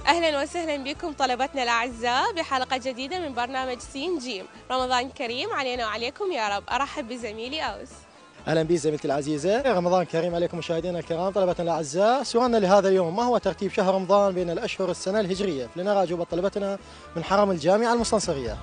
أهلا وسهلا بكم طلبتنا الأعزاء بحلقة جديدة من برنامج سين جيم. رمضان كريم علينا وعليكم يا رب. أرحب بزميلي أوس. اهلا بك زميلتي العزيزه، رمضان كريم عليكم مشاهدينا الكرام طلبتنا الاعزاء. سؤالنا لهذا اليوم: ما هو ترتيب شهر رمضان بين الاشهر السنه الهجريه؟ لنرى اجوبه طلبتنا من حرم الجامعه المستنصريه.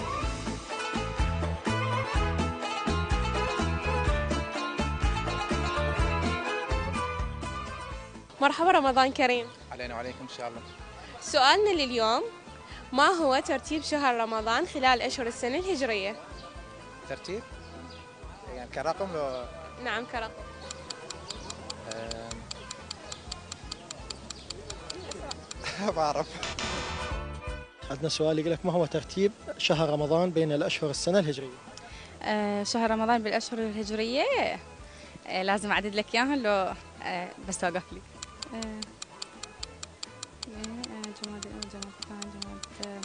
مرحبا، رمضان كريم. علينا وعليكم ان شاء الله. سؤالنا لليوم: ما هو ترتيب شهر رمضان خلال أشهر السنة الهجرية؟ ترتيب يعني كرقم لو نعم، كرقم. ما بعرف. عندنا سؤال يقول لك: ما هو ترتيب شهر رمضان بين الاشهر السنه الهجريه؟ شهر رمضان بالأشهر الهجرية. لازم أعدد لك إياها لو بس توقف لي. جماد الأول، جماد الثاني، جماد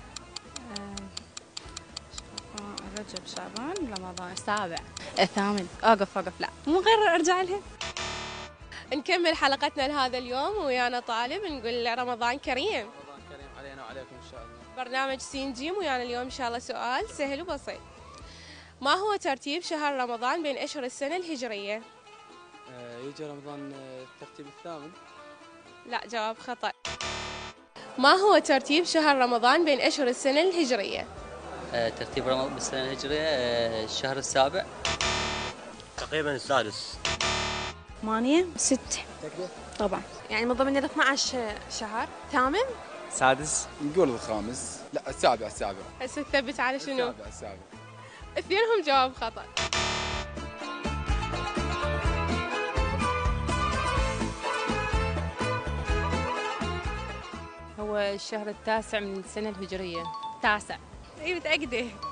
رجب، شعبان، رمضان، السابع، الثامن. أوقف لا مو غير أرجع لها. نكمل حلقتنا لهذا اليوم ويانا طالب نقول رمضان كريم. رمضان كريم علينا وعليكم ان شاء الله. برنامج سين جيم ويانا اليوم إن شاء الله سؤال سهل وبسيط. ما هو ترتيب شهر رمضان بين أشهر السنة الهجرية؟ يجي رمضان الترتيب الثامن. لا، جواب خطأ. ما هو ترتيب شهر رمضان بين أشهر السنة الهجرية؟ ترتيب رمضان بالسنة الهجرية الشهر السابع. تقريبا السادس. 8 6 طبعا. يعني من ضمن ال 12 شهر. ثامن. سادس. نقول الخامس. لا، السابع. هسه تثبت على شنو؟ السابع. اثنينهم جواب خطأ. هو الشهر التاسع من السنة الهجرية. تاسع. اي متأكدة.